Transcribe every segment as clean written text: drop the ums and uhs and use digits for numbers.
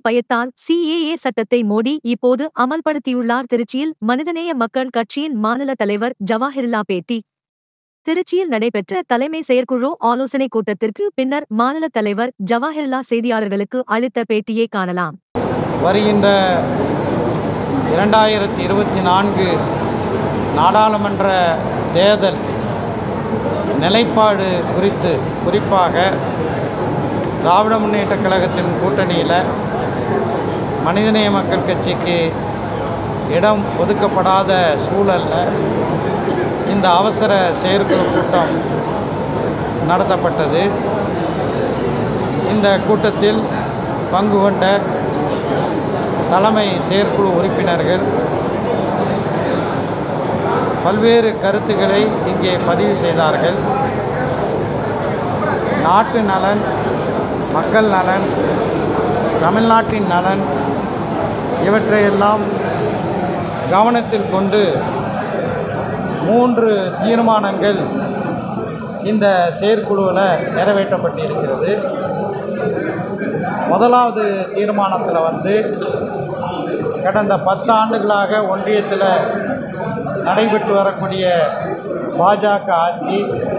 பயத்தால் CAA சட்டத்தை மோடி இப்போது அமல்படுத்தியுள்ளார். திருச்சியில் மனிதநேய மக்கள் கட்சியின் மாநில தலைவர் ஜவாஹிருல்லா பேட்டி. திருச்சியில் நடைபெற்ற தலைமை செயற்குழு ஆலோசனைக் கூட்டத்திற்கு பின்னர் மாநில தலைவர் ஜவாஹிருல்லா செய்தியாளர்களுக்கு அளித்த பேட்டியை காணலாம். வருகின்ற 2024 நாடாளுமன்ற தேர்தல் நிலைப்பாடு குறித்து குறிப்பாக திராவிட முன்னேற்றக் கழகத்தின் கூட்டணியில் மனிதநேய மக்கள் கட்சிக்கு இடம் ஒதுக்கப்படாத சூழலில் இந்த அவசர செயற்குழு கூட்டம் நடத்தப்பட்டது. இந்த கூட்டத்தில் பங்கு கொண்ட தலைமை செயற்குழு உறுப்பினர்கள் பல்வேறு கருத்துக்களை இங்கே பதிவு செய்தார்கள். நாட்டு நலன், மக்கள் நலன், தமிழ்நாட்டின் நலன் இவற்றையெல்லாம் கவனத்தில் கொண்டு 3 தீர்மானங்கள் இந்த செயற்குழுவில் நிறைவேற்றப்பட்டிருக்கிறது. முதலாவது தீர்மானத்தில் கடந்த 10 ஆண்டுகளாக ஒன்றியத்தில் நடைபெற்று வரக்கூடிய பாஜக ஆட்சி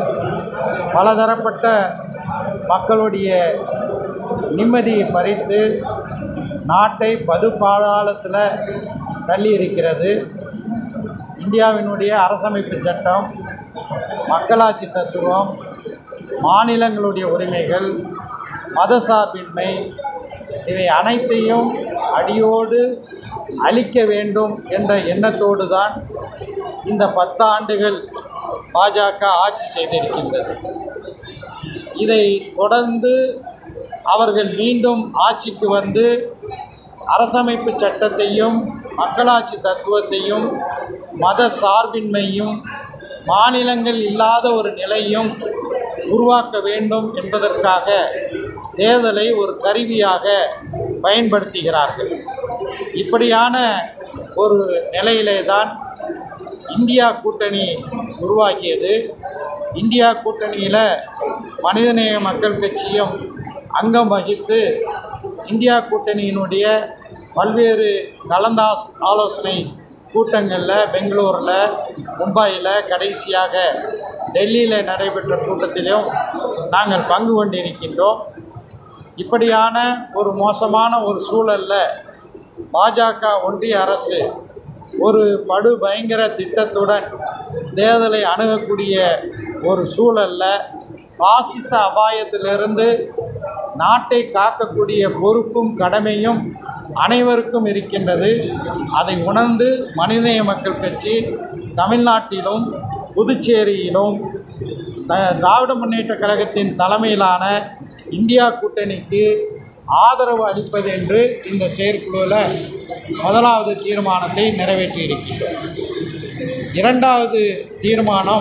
பலதரப்பட்ட மக்களுடைய நிம்மதியை பறித்து நாட்டை படுபாதாளத்தில் தள்ளி இருக்கிறது. இந்தியாவினுடைய அரசமைப்பு சட்டம், மக்களாட்சி தத்துவம், மாநிலங்களுடைய உரிமைகள், மதசார்பின்மை இவை அனைத்தையும் அடியோடு அழிக்க வேண்டும் என்ற எண்ணத்தோடு தான் இந்த 10 ஆண்டுகள் பாஜக ஆட்சி செய்திருக்கின்றது. இதை தொடர்ந்து அவர்கள் மீண்டும் ஆட்சிக்கு வந்து அரசமைப்பு சட்டத்தையும், மக்களாட்சி தத்துவத்தையும், மத சார்பின்மையும், மாநிலங்கள் இல்லாத ஒரு நிலையும் உருவாக்க வேண்டும் என்பதற்காக தேர்தலை ஒரு கருவியாக பயன்படுத்துகிறார்கள். இப்படியான ஒரு நிலையிலே தான் இந்தியா கூட்டணி உருவாகியது. இந்தியா கூட்டணியில் மனிதநேய மக்கள் கட்சியும் அங்கம் வகித்து இந்தியா கூட்டணியினுடைய பல்வேறு ஆலோசனை கூட்டங்களில் பெங்களூரில், மும்பையில், கடைசியாக டெல்லியில் நடைபெற்ற கூட்டத்திலும் நாங்கள் பங்கு கொண்டிருக்கின்றோம். இப்படியான ஒரு மோசமான ஒரு சூழலில் பாஜக ஒன்றிய அரசு ஒரு படு பயங்கர திட்டத்துடன் தேர்தலை அணுகக்கூடிய ஒரு சூழலில் பாசிச அபாயத்திலிருந்து நாட்டை காக்கக்கூடிய பொறுப்பும் கடமையும் அனைவருக்கும் இருக்கின்றது. அதை உணர்ந்து மனிதநேய மக்கள் கட்சி தமிழ்நாட்டிலும் புதுச்சேரியிலும் திராவிட முன்னேற்றக் கழகத்தின் தலைமையிலான இந்தியா கூட்டணிக்கு ஆதரவு அளிப்பது என்று இந்த செயற்குழுவில் முதலாவது தீர்மானத்தை நிறைவேற்றியிருக்கின்றோம். இரண்டாவது தீர்மானம்,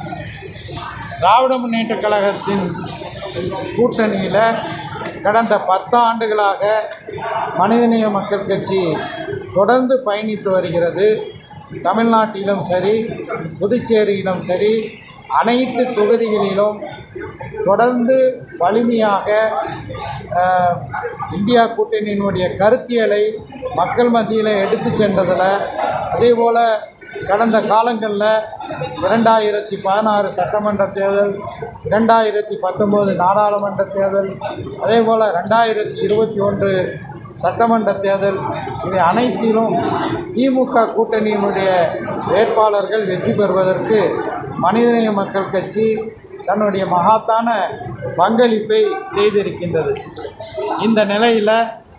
திராவிட முன்னேற்றக் கழகத்தின் கூட்டணியில் கடந்த 10 ஆண்டுகளாக மனிதநேய மக்கள் கட்சி தொடர்ந்து பயணித்து வருகிறது. தமிழ்நாட்டிலும் சரி, புதுச்சேரியிலும் சரி, அனைத்து தொகுதிகளிலும் தொடர்ந்து வலிமையாக இந்தியா கூட்டணியினுடைய கருத்தியலை மக்கள் மத்தியில் எடுத்து சென்றதில், அதேபோல் கடந்த காலங்களில் 2016 சட்டமன்ற தேர்தல், 2019 நாடாளுமன்ற தேர்தல், அதேபோல் 2021 சட்டமன்ற தேர்தல் இவை அனைத்திலும் திமுக கூட்டணியினுடைய வேட்பாளர்கள் வெற்றி பெறுவதற்கு மனிதநேய மக்கள் கட்சி தன்னுடைய மகத்தான பங்களிப்பை செய்திருக்கின்றது. இந்த நிலையில்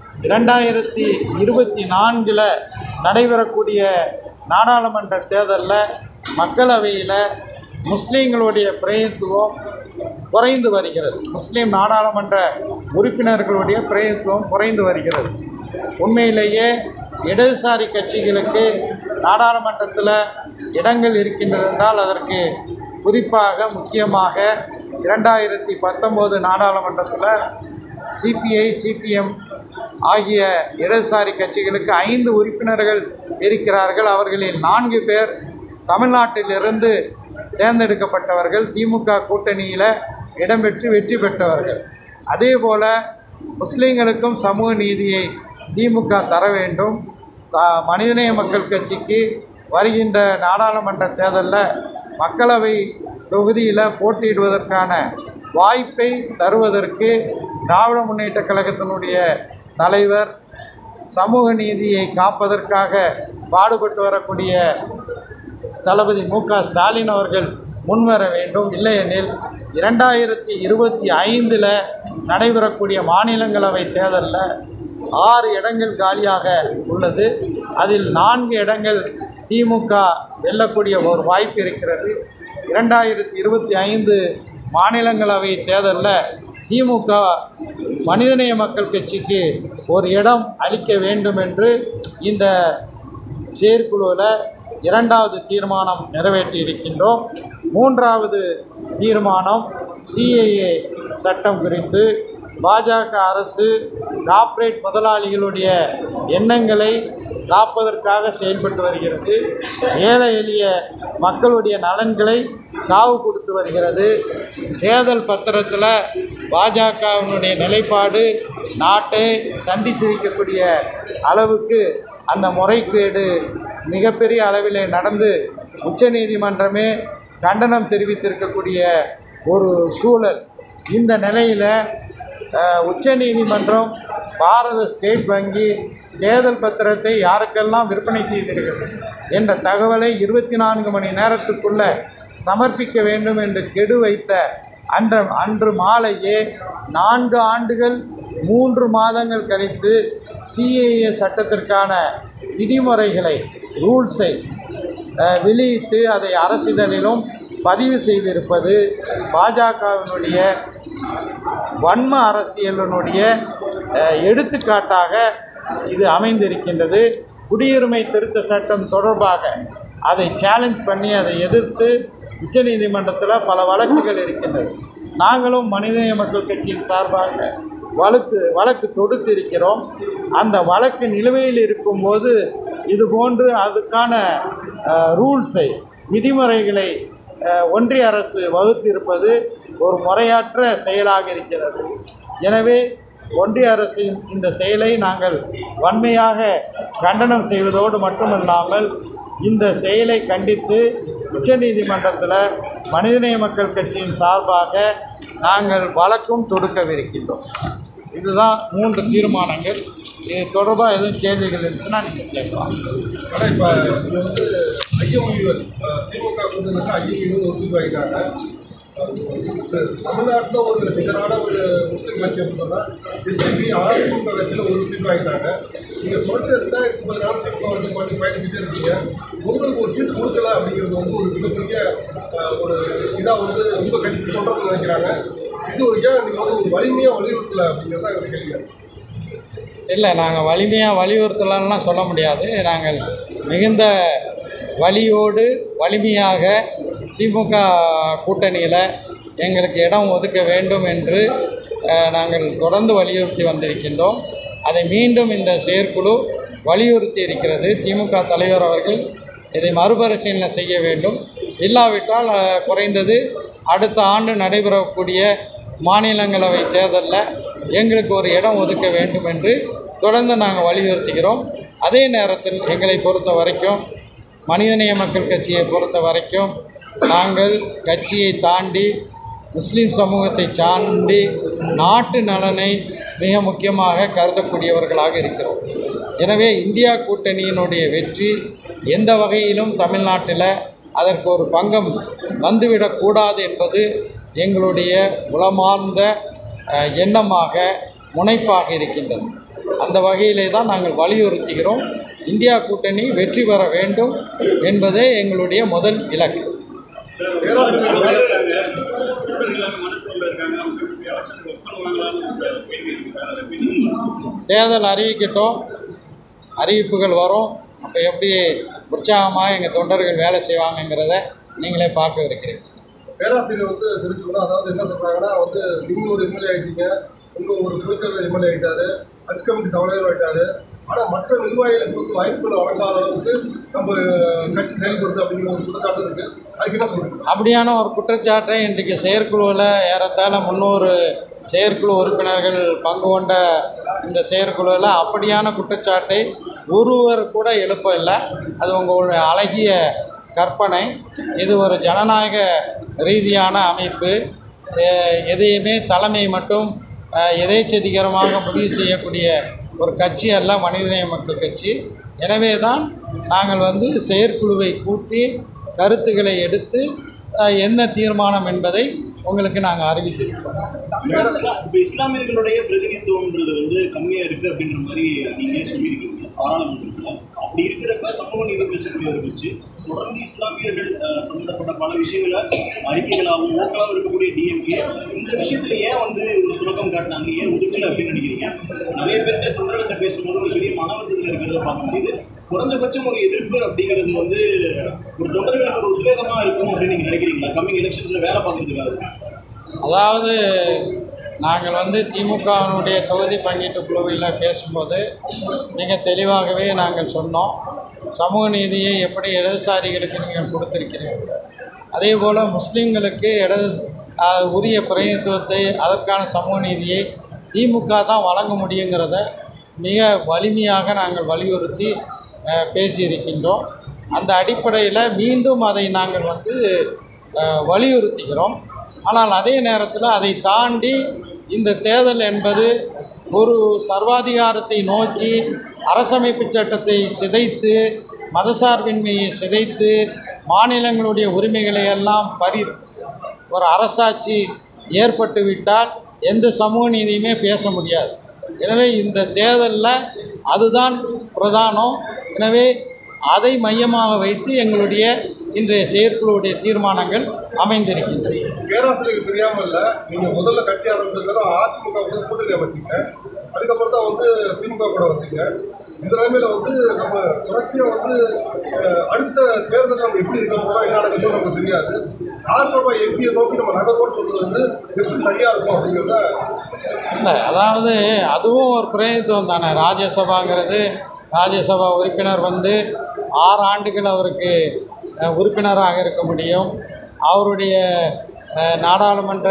2024 நடைபெறக்கூடிய நாடாளுமன்ற தேர்தலில் மக்களவையில் முஸ்லீம்களுடைய பிரதிநிதித்துவம் குறைந்து வருகிறது. முஸ்லீம் நாடாளுமன்ற உறுப்பினர்களுடைய பிரதிநிதித்துவம் குறைந்து வருகிறது. உண்மையிலேயே இடதுசாரி கட்சிகளுக்கு நாடாளுமன்றத்தில் இடங்கள் இருக்கின்றது என்றால் அதற்கு குறிப்பாக முக்கியமாக 2019 நாடாளுமன்றத்தில் சிபிஐ, சிபிஎம் ஆகிய இடதுசாரி கட்சிகளுக்கு 5 உறுப்பினர்கள் இருக்கிறார்கள். அவர்களில் 4 பேர் தமிழ்நாட்டிலிருந்து தேர்ந்தெடுக்கப்பட்டவர்கள், திமுக கூட்டணியில் இடம்பெற்று வெற்றி பெற்றவர்கள். அதேபோல் முஸ்லீம்களுக்கும் சமூக நீதியை திமுக தர வேண்டும். மனிதநேய மக்கள் கட்சிக்கு வருகின்ற நாடாளுமன்ற தேர்தலில் மக்களவை தொகுதியில் போட்டியிடுவதற்கான வாய்ப்பை தருவதற்கு திராவிட முன்னேற்ற கழகத்தினுடைய தலைவர் சமூக நீதியை காப்பதற்காக பாடுபட்டு வரக்கூடிய தளபதி மு.க. ஸ்டாலின் அவர்கள் முன்வர வேண்டும். இல்லையெனில் 2025 நடைபெறக்கூடிய மாநிலங்களவை தேர்தலில் 6 இடங்கள் காலியாக உள்ளது. அதில் 4 இடங்கள் திமுக வெல்லக்கூடிய ஒரு வாய்ப்பு இருக்கிறது. 2025 மாநிலங்களவை தேர்தலில் திமுக மனிதநேய மக்கள் கட்சிக்கு ஒரு இடம் அளிக்க வேண்டும் என்று இந்த செயற்குழுவில் 2வது தீர்மானம் நிறைவேற்றி இருக்கின்றோம். 3வது தீர்மானம் சிஏஏ சட்டம் குறித்து பாஜக அரசு கார்ப்பரேட் முதலாளிகளுடைய எண்ணங்களை காப்பதற்காக செயல்பட்டு வருகிறது. ஏழை எளிய மக்களுடைய நலன்களை காவு கொடுத்து வருகிறது. தேர்தல் பத்திரத்தில் பாஜகவினுடைய நிலைப்பாடு நாட்டை சந்தி சிரிக்கக்கூடிய அளவுக்கு அந்த முறைகேடு மிகப்பெரிய அளவில் நடந்து உச்சநீதிமன்றமே கண்டனம் தெரிவித்திருக்கக்கூடிய ஒரு சூழல். இந்த நிலையில் உச்சநீதிமன்றம் பாரத ஸ்டேட் வங்கி தேர்தல் பத்திரத்தை யாருக்கெல்லாம் விற்பனை செய்திருக்கிறது என்ற தகவலை 24 மணி நேரத்துக்குள்ளே சமர்ப்பிக்க வேண்டும் என்று கெடு வைத்த அன்று மாலையே 4 ஆண்டுகள் 3 மாதங்கள் கழித்து சிஏஏ சட்டத்திற்கான விதிமுறைகளை ரூல்ஸை வெளியிட்டு அதை அரசிதழிலும் பதிவு செய்திருப்பது பாஜகவினுடைய வன்ம அரசியலினுடைய எடுத்துக்காட்டாக இது அமைந்திருக்கின்றது. குடியுரிமை திருத்த சட்டம் தொடர்பாக அதை சேலஞ்ச் பண்ணி அதை எதிர்த்து உச்சநீதிமன்றத்தில் பல வழக்குகள் இருக்கின்றது. நாங்களும் மனிதநேய மக்கள் கட்சியின் சார்பாக வழக்கு தொடுத்து இருக்கிறோம். அந்த வழக்கு நிலுவையில் இருக்கும்போது இதுபோன்று அதுக்கான ரூல்ஸை விதிமுறைகளை ஒன்றிய அரசு வகுத்திருப்பது ஒரு முறையற்ற செயலாக இருக்கிறது. எனவே ஒன்றிய அரசின் இந்த செயலை நாங்கள் வன்மையாக கண்டனம் செய்வதோடு மட்டுமல்லாமல் இந்த செயலை கண்டித்து உச்சநீதிமன்றத்தில் மனிதநேய மக்கள் கட்சியின் சார்பாக நாங்கள் வழக்கும் தொடுக்கவிருக்கின்றோம். இதுதான் 3 தீர்மானங்கள். இது தொடர்பாக எதுவும் கேள்விகள் இருந்துச்சுன்னா நீங்கள் கேட்கலாம். ஆனால் இப்போ இது வந்து ஐயமொழிகள் திமுக கூட்டணிக்கு ஐயமொழிகள் ஒரு சீட் வாங்கிட்டாங்க. தமிழ்நாட்டில் ஒரு நிகரான ஒரு முஸ்லீம் கட்சி அப்படின்னு சொன்னால் எஸ்டிபி அதிமுக கட்சியில் ஒரு சீட் வாங்கிட்டாங்க. நீங்கள் தொடர்ச்சியாக 30 நாள் திமுக வந்து பயணிச்சுட்டே இருக்கீங்க. உங்களுக்கு ஒரு சீட் கொடுக்கல அப்படிங்கிறது வந்து ஒரு மிகப்பெரிய ஒரு இதாக வந்து உங்கள் கட்சி தொடர்பு நினைக்கிறாங்க. இது ஒரு ஏன் நீங்கள் வந்து ஒரு வலிமையாக வலியுறுத்தலை அப்படிங்கிறத எங்களுக்கு கேள்வி. இல்லை, நாங்கள் வலிமையாக வலியுறுத்தலாம்லாம் சொல்ல முடியாது. நாங்கள் மிகுந்த வலியோடு வலிமையாக திமுக கூட்டணியில் எங்களுக்கு இடம் ஒதுக்க வேண்டும் என்று நாங்கள் தொடர்ந்து வலியுறுத்தி வந்திருக்கின்றோம். அதை மீண்டும் இந்த செயற்குழு வலியுறுத்தி இருக்கிறது. திமுக தலைவர் அவர்கள் இதை மறுபரிசீலனை செய்ய வேண்டும். இல்லாவிட்டால் குறைந்தது அடுத்த ஆண்டு நடைபெறக்கூடிய மாநிலங்களவை தேர்தலில் எங்களுக்கு ஒரு இடம் ஒதுக்க வேண்டும் என்று தொடர்ந்து நாங்கள் வலியுறுத்துகிறோம். அதே நேரத்தில் எங்களை பொறுத்த வரைக்கும் மனிதநேய மக்கள் கட்சியை பொறுத்த வரைக்கும் நாங்கள் கட்சியை தாண்டி முஸ்லீம் சமூகத்தை சார்ந்து நாட்டு நலனை மிக முக்கியமாக கருதக்கூடியவர்களாக இருக்கிறோம். எனவே இந்தியா கூட்டணியினுடைய வெற்றி எந்த வகையிலும் தமிழ்நாட்டில் அதற்கு ஒரு பங்கம் வந்துவிடக்கூடாது என்பது எங்களுடைய உளமார்ந்த எண்ணமாக முனைப்பாக இருக்கின்றது. அந்த வகையிலே தான் நாங்கள் வலியுறுத்துகிறோம். இந்தியா கூட்டணி வெற்றி பெற வேண்டும் என்பதே எங்களுடைய முதல் இலக்கு. தேர்தல் அறிவிக்கட்டும், அறிவிப்புகள் வரும். அப்போ எப்படி உற்சாகமாக எங்கள் தொண்டர்கள் வேலை செய்வாங்கங்கிறத நீங்களே பார்க்க இருக்கிறீர்கள். பேராசிரியர் வந்து தெரிஞ்சுக்கணும். அதாவது என்ன சொல்கிறாங்கன்னா வந்து நீங்கள் ஒரு எம்எல்ஏ ஆகிட்டீங்க, உங்கள் ஒரு புதுச்சேரி எம்எல்ஏ ஆகிட்டாரு, ஹஜ் கமிட்டி தலைவர் ஆகிட்டாரு, ஆனால் மற்ற நிர்வாகிகளுக்கு வந்து வாய்ப்புகளை வழங்காத அளவுக்கு நம்ம கட்சி செயல்படுது அப்படிங்கிற ஒரு குற்றச்சாட்டு இருக்குது. அதுக்கு என்ன சொல்லுங்கள்? அப்படியான ஒரு குற்றச்சாட்டை இன்றைக்கு செயற்குழுவில் ஏறத்தாழ 300 செயற்குழு உறுப்பினர்கள் பங்கு கொண்ட இந்த செயற்குழுவில் அப்படியான குற்றச்சாட்டை ஒருவர் கூட எழுப்பவில்லை. அது உங்களுடைய அழகிய கற்பனை. இது ஒரு ஜனநாயக ரீதியான அமைப்பு. எதையுமே தலைமை மட்டும் எதேச்சதிகாரமாக முடிவு செய்யக்கூடிய ஒரு கட்சி அல்ல மனிதநேய மக்கள் கட்சி. எனவே தான் நாங்கள் செயற்குழுவை கூட்டி கருத்துக்களை எடுத்து என்ன தீர்மானம் என்பதை உங்களுக்கு நாங்கள் அறிவித்திருக்கிறோம். இப்போ இஸ்லாமியர்களுடைய பிரதிநிதித்துவம்ன்றது கம்மியாக இருக்குது அப்படின்ற மாதிரி நீங்கள் சொல்லியிருக்கீங்க பாராளுமன்றத்தில். அப்படி இருக்கிறப்ப சமூக நீதி பேசக்கூடியவர்கள் வச்சு தொடர்ந்து இஸ்லாமியர்கள் சம்மந்தப்பட்ட பல விஷயங்களை அறிக்கைகளாகவும் ஓக்களாகவும் இருக்கக்கூடிய டிஎம்கே இந்த விஷயத்தில் ஏன் ஒரு சுலகம் காட்டினாங்க, ஏன் ஒதுக்கலை அப்படின்னு நினைக்கிறீங்க? நிறைய பேர்கிட்ட தொண்டர்கிட்ட பேசும்போது ஒரு பெரிய மனவர்த்தத்தில் இருக்கிறத பார்க்க முடியுது. குறைஞ்சபட்சம் ஒரு எதிர்ப்பு அப்படிங்கிறது ஒரு தொண்டர்களுக்கு ஒரு உத்வேகமாக இருக்கும் அப்படின்னு நீங்கள் நினைக்கிறீங்களா கம்மிங் எலெக்ஷன்ஸில் வேலை பார்க்குறதுக்காக? அதாவது நாங்கள் திமுகவினுடைய தொகுதி பங்கீட்டு குழுவில் பேசும்போது மிக தெளிவாகவே நாங்கள் சொன்னோம், சமூக நீதியை எப்படி இடதுசாரிகளுக்கு நீங்கள் கொடுத்திருக்கிறீர்கள், அதே போல் முஸ்லீம்களுக்கு உரிய பிரதிநிதித்துவத்தை அதற்கான சமூக நீதியை திமுக தான் வழங்க முடியுங்கிறத மிக வலிமையாக நாங்கள் வலியுறுத்தி பேசியிருக்கின்றோம். அந்த அடிப்படையில் மீண்டும் அதை நாங்கள் வலியுறுத்துகிறோம். ஆனால் அதே நேரத்தில் அதை தாண்டி இந்த தேர்தல் என்பது ஒரு சர்வாதிகாரத்தை நோக்கி அரசமைப்பு சட்டத்தை சிதைத்து மதசார்பின்மையை சிதைத்து மாநிலங்களுடைய உரிமைகளை எல்லாம் பறித்து ஒரு அரசாட்சி ஏற்பட்டுவிட்டால் எந்த சமூக நீதியுமே பேச முடியாது. எனவே இந்த தேர்தலில் அதுதான் பிரதானம். எனவே அதை மையமாக வைத்து எங்களுடைய இன்றைய செயற்குழுவுடைய தீர்மானங்கள் அமைந்திருக்கின்றன. பேராசிரியருக்கு தெரியாமல் இல்லை, நீங்கள் முதல்ல கட்சி ஆரம்பிச்சதும் அதிமுக கூட கூட்டணி அமைச்சிங்க, அதுக்கப்புறம் தான் திமுக கூட வந்தீங்க. இந்த நிலைமையில் நம்ம தொடர்ச்சியாக அடுத்த தேர்தல் நம்ம எப்படி இருக்க போகிறோம், என்ன நடக்குதோ நமக்கு தெரியாது. ராஜ்யசபா எம்பியை நோக்கி நம்ம நகர்வோன்னு சொல்கிறது எப்படி சரியாக இருக்கும் அப்படிங்கிறத இல்லை. அதாவது அதுவும் ஒரு பிரதிநிதித்துவம் தானே. ராஜ்யசபா உறுப்பினர் 6 ஆண்டுகள் அவருக்கு உறுப்பினராக இருக்க முடியும். அவருடைய நாடாளுமன்ற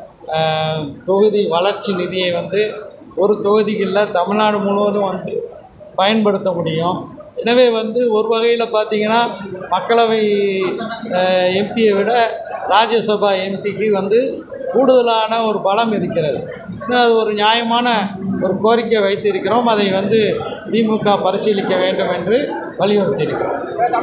தொகுதி வளர்ச்சி நிதியை ஒரு தொகுதிகளில் தமிழ்நாடு முழுவதும் பயன்படுத்த முடியும். எனவே ஒரு வகையில் பார்த்திங்கன்னா மக்களவை எம்பியை விட ராஜ்யசபா எம்பிக்கு கூடுதலான ஒரு பலம் இருக்கிறது. அது ஒரு நியாயமான ஒரு கோரிக்கை வைத்திருக்கிறோம். அதை திமுக பரிசீலிக்க வேண்டும் என்று வலியுறுத்தியிருக்கிறோம்.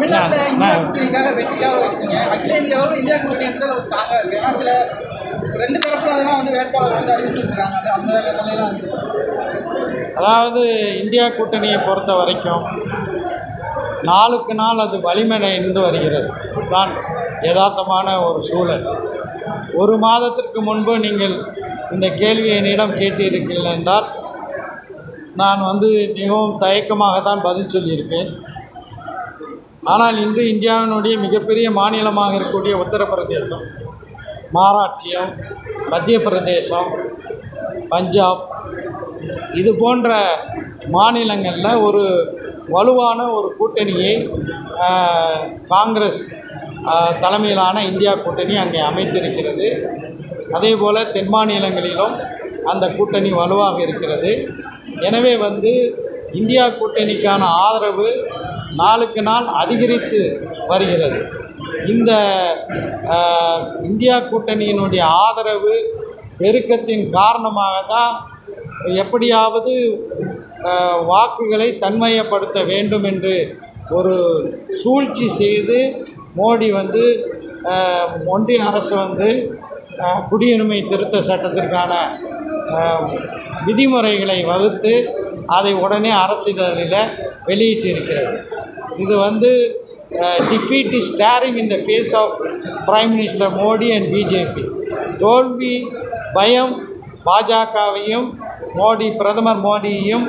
அதாவது இந்தியா கூட்டணியை பொறுத்த வரைக்கும் நாளுக்கு நாள் அது வலிமையடைந்து வருகிறது. இதுதான் யதார்த்தமான ஒரு சூழல். ஒரு மாதத்திற்கு முன்பு நீங்கள் இந்த கேள்வியை என்னிடம் கேட்டிருக்கிறீர்கள் என்றால் நான் மிகவும் தயக்கமாகத்தான் பதில் சொல்லியிருப்பேன். ஆனால் இன்று இந்தியாவினுடைய மிகப்பெரிய மாநிலமாக இருக்கக்கூடிய உத்தரப்பிரதேசம், மகாராஷ்டிரம், மத்திய பிரதேசம், பஞ்சாப் இது போன்ற மாநிலங்களில் ஒரு வலுவான ஒரு கூட்டணியை காங்கிரஸ் தலைமையிலான இந்தியா கூட்டணி அங்கே அமைத்திருக்கிறது. அதே போல் தென் மாநிலங்களிலும் அந்த கூட்டணி வலுவாக இருக்கிறது. எனவே இந்தியா கூட்டணிக்கான ஆதரவு நாளுக்கு நாள் அதிகரித்து வருகிறது. இந்த இந்தியா கூட்டணியினுடைய ஆதரவு பெருக்கத்தின் காரணமாக தான் எப்படியாவது வாக்குகளை தன்மையப்படுத்த வேண்டும் என்று ஒரு சூழ்ச்சி செய்து மோடி ஒன்றிய அரசு குடியுரிமை திருத்த சட்டத்திற்கான விதிமுறைகளை வகுத்து அதை உடனே அரசிதழில் வெளியிட்டிருக்கிறது. இது defeat is staring in the face of prime minister Modi and BJP. தோல்வி பயம் பாஜகவையும் பிரதமர் மோடியையும்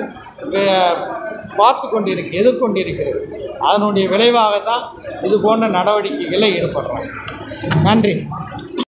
எதிர்கொண்டிருக்கிறது. அதனுடைய விளைவாக தான் இது போன்ற நடவடிக்கைகளில் ஈடுபடுறோம். நன்றி.